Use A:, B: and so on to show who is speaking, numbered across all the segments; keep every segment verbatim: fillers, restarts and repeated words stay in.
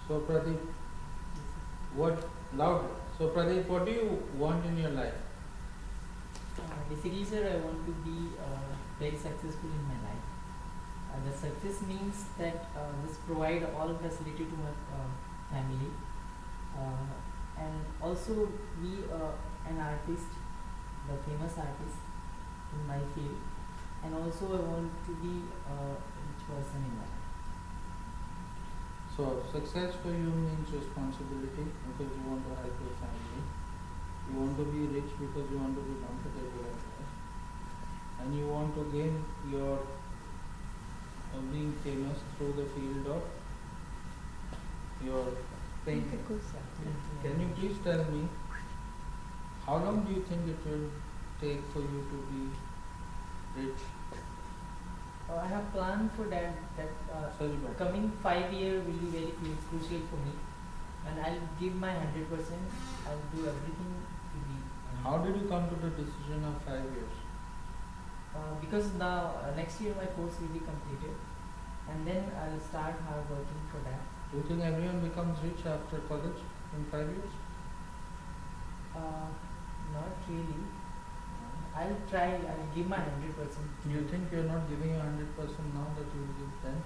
A: So Pradeep, what loud? So Pradeep, what do you want in your life?
B: Uh, basically, sir, I want to be uh, very successful in my life. Uh, the success means that uh, just provide all facility to my uh, family, uh, and also be uh, an artist, the famous artist in my field, and also I want to be a rich person in life.
A: So success for you means responsibility because you want to help your family. You want to be rich because you want to be comfortable at life. And you want to gain your uh, being famous through the field of your painting. Can you please tell me how long do you think it will take for you to be rich?
B: Uh, I have planned for that. That uh,
A: Sorry, but
B: coming five year will be very cru- crucial for me, and I'll give my hundred percent. I'll do everything to be. Um,
A: how did you come to the decision of five years?
B: Uh, because now uh, next year my course will be completed, and then I'll start hard working for that.
A: Do you think everyone becomes rich after college in five years?
B: Uh, Not really. I'll try. I'll give my hundred percent.
A: You think you're not giving your hundred percent now that you will give then?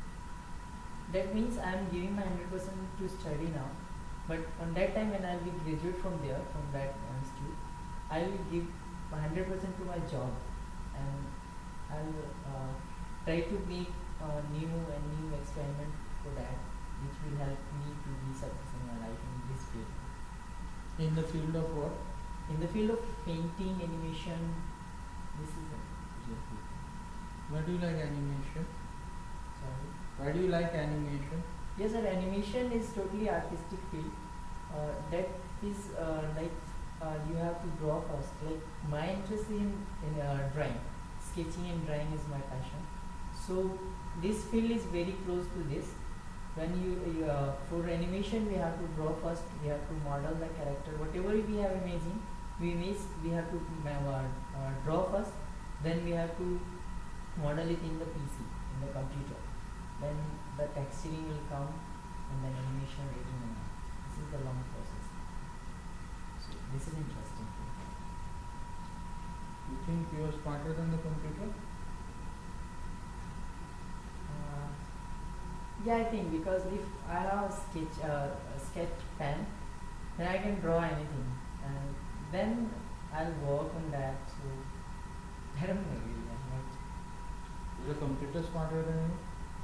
B: That means I'm giving my hundred percent to study now, but on that time when I'll be graduate from there, from that uh, institute, I will give my hundred percent to my job, and I'll uh, try to make uh, new and new experiment for that, which will help me to be successful in my life in this field.
A: In the field of what?
B: In the field of painting, animation, this is the real field.
A: Why do you like animation?
B: Sorry.
A: Why do you like animation?
B: Yes, sir. Animation is totally artistic field. Uh, that is uh, like uh, you have to draw first. Like my interest in in uh, drawing, sketching and drawing is my passion. So this field is very close to this. When you uh, for animation, we have to draw first. We have to model the character. Whatever we have imagined, we image, we have to uh, uh, draw first. Then we have to model it in the P C, in the computer. Then the texturing will come, and then animation written in it. This is the long process. So this is interesting.
A: You think you are smarter than the computer?
B: Uh, yeah, I think because if I have a sketch, uh, a sketch pen, then I can draw anything, and then I'll work on that. So I don't know really. I'm not.
A: Is the computer smarter than you?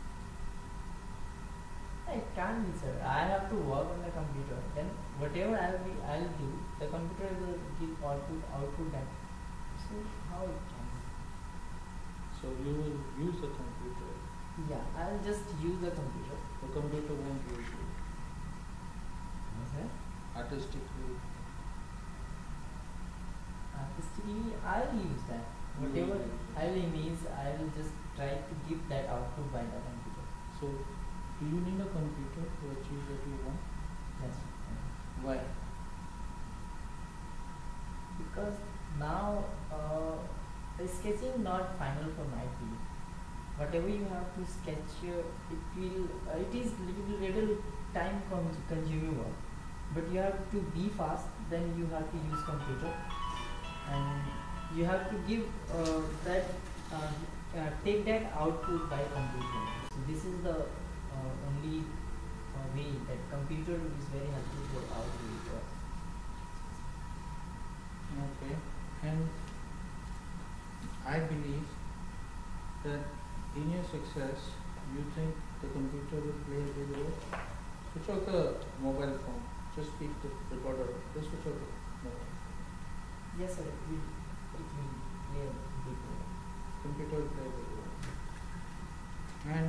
B: It can't be, sir. I have to work on the computer. Then whatever I'll be, I'll do. The computer will give output, output that. So how it can be?
A: So you will use the computer.
B: Yeah, I'll just use the computer.
A: The computer won't use you.
B: Yes, sir.
A: Artistically.
B: Artistically, I'll use that. Whatever I'll image, I'll just try to give that output by the computer.
A: So, do you need a computer to achieve what you want?
B: Yes.
A: Why?
B: Because now uh, the sketching not final for my field. Whatever you have to sketch, uh, it will uh, it is little little time con- consuming work. But you have to be fast. Then you have to use computer, and you have to give uh, that uh, uh, take that output by computer. So this is the uh, only uh, way that computer is very helpful for our field.
A: Okay. And I believe that in your success, you think the computer will play a big role? Switch off the mobile phone. Just keep the recorder. Just switch off the mobile.
B: Yes, sir. It will, it will play a big role.
A: Computer will play a big role. And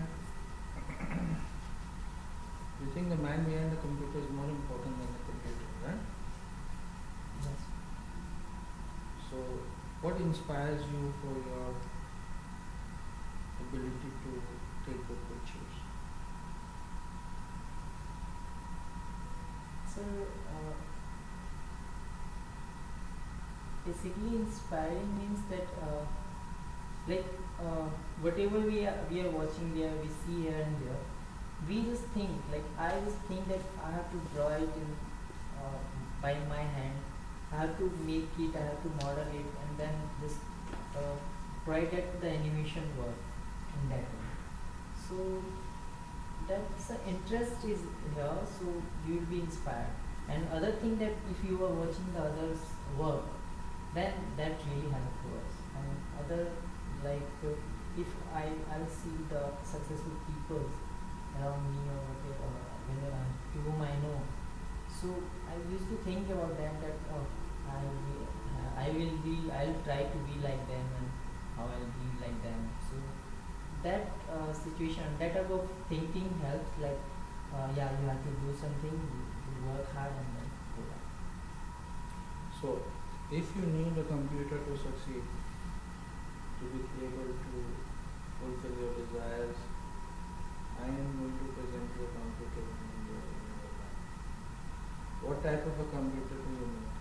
A: you think the man behind the computer is more important than the computer, right?
B: Yes.
A: So, what inspires you for your ability to take good pictures?
B: So, uh, basically, inspiring means that, uh, like, uh, whatever we are, we are watching there, we see here and there. we just think, like I just think that I have to draw it in uh, by my hand. I have to make it, I have to model it, and then just uh, try get the animation work in that way. So that's the interest is here, so you will be inspired. And other thing that if you are watching the others work, then that really helps to us. And other, like uh, if I I'll see the successful people around me or whatever, whenever I, to whom I know. So I used to think about them that oh, I will, uh, I will be, I'll try to be like them and how I'll be like them. So that uh, situation, that type of thinking helps. Like uh, yeah, you have to do something, you, you work hard and then go back.
A: So, if you need a computer to succeed, to be able to fulfill your desires, I am going to present you a computer in your, in your life. What type of a computer do you need?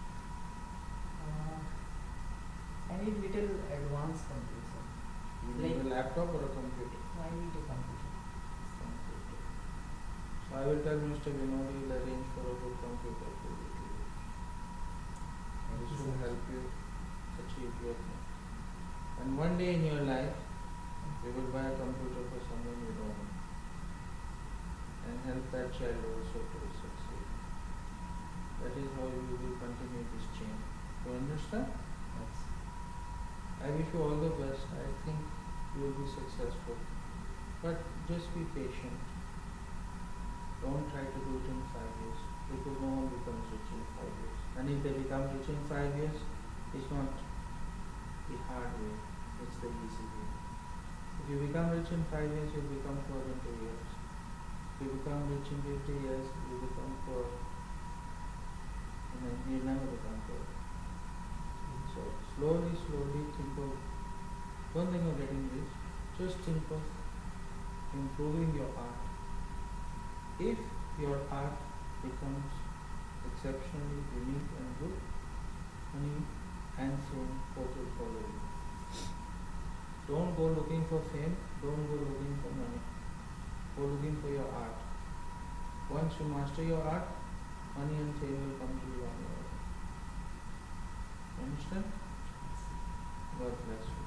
B: Uh, I need little advanced computer.
A: You need
B: Like
A: a laptop or a computer?
B: I need a computer.
A: Computer. So I will tell Mister Vinod will arrange for a good computer for you to use. And this will help you achieve your goal. And one day in your life, you will buy a computer for someone you don't know. And help that child also to succeed. That is how you will continue this chain. You understand?
B: Yes.
A: I wish you all the best. I think you will be successful. But just be patient. Don't try to do it in five years. Because no one becomes rich in five years. And if they become rich in five years, it's not the hard way. It's the easy way. If you become rich in five years, you become poor in two years. If you become rich in fifty years, you become poor. And then you never become poor. So slowly, slowly think of, don't think of getting rich, just think of improving your art. If your art becomes exceptionally unique and good, money and fame both will follow you. Don't go looking for fame, don't go looking for money. Go looking for your art. Once you master your art, money and fame will come to you on your own. Understand? God bless you.